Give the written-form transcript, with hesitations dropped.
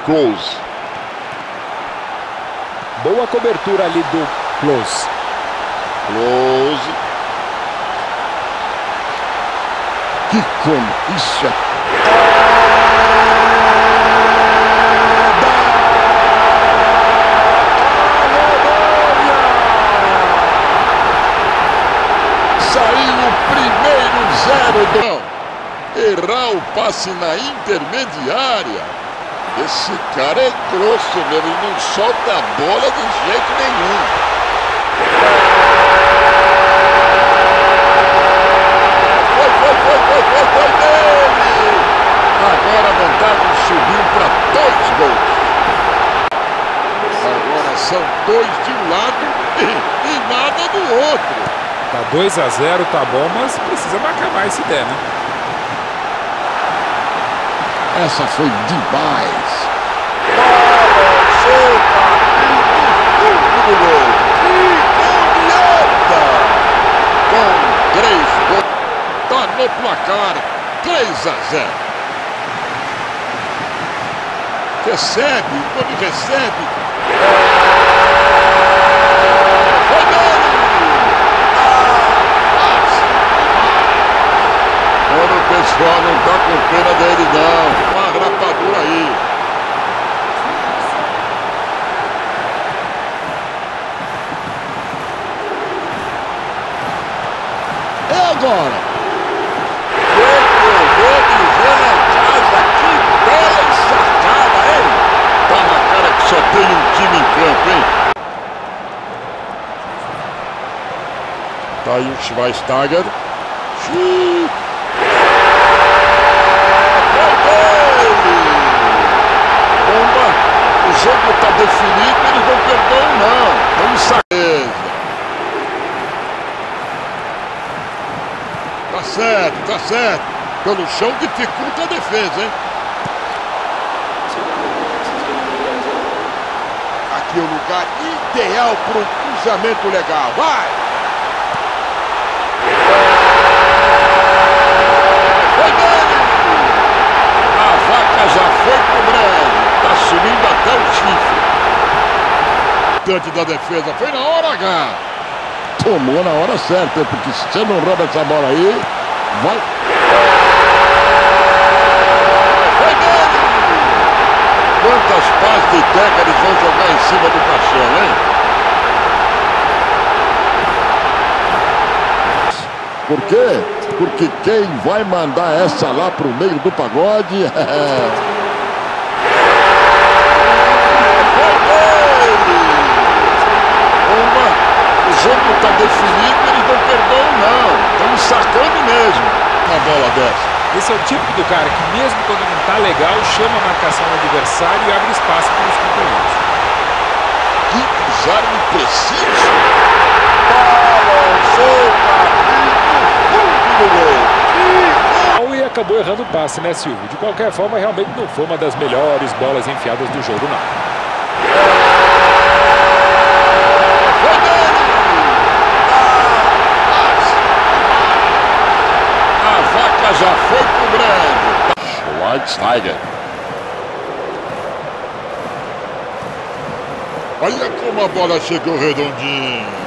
Close. Boa cobertura ali do Close. Close. Que conquista! Saiu o primeiro 0 do... Errar o passe na intermediária. Esse cara é grosso mesmo, ele não solta a bola de jeito nenhum. Foi dele! Agora a vantagem subiu para 2 gols. Agora são 2 de um lado e nada do outro. Tá 2 a 0, tá bom, mas precisa marcar mais se der, né? Essa foi demais. Bola solta e no fundo do gol. Que goleada! Com 3 gols. Tá no placar 3 a 0. Recebe, quando recebe. Foi dele! Quando o pessoal não tá com pena dele não. Uma rapadura aí. É agora. Vou dizer na casa, que bela ensacada, hein? Tá na cara que só tem um time em campo, hein? Tá aí o Schweinsteiger. Foi dele! Bomba! O jogo tá definido, eles não perdoam não. Vamos sair. Tá certo, tá certo. Pelo chão dificulta a defesa, hein? Aqui é o lugar ideal para um cruzamento legal. Vai! Foi dele! A vaca já foi pro breve. Tá subindo até o chifre. Tante da defesa. Foi na hora H. Tomou na hora certa, porque se você não rouba essa bola aí, vai... Foi dele! Quantas pás de teca eles vão jogar em cima do caixão, hein? Por quê? Porque quem vai mandar essa lá pro meio do pagode é... Foi dele! O jogo tá definido, eles não perdoam não. Estão sacando mesmo uma bola dessa. Esse é o tipo do cara que mesmo quando não tá legal, chama a marcação do adversário e abre espaço para os companheiros. Que desarme preciso! Bola solta e no fundo do gol. E acabou errando o passe, né, Silvio? De qualquer forma, realmente não foi uma das melhores bolas enfiadas do jogo, não. Foi dele! A vaca já foi pro breve. Schweinsteiger. Olha como a bola chegou redondinha.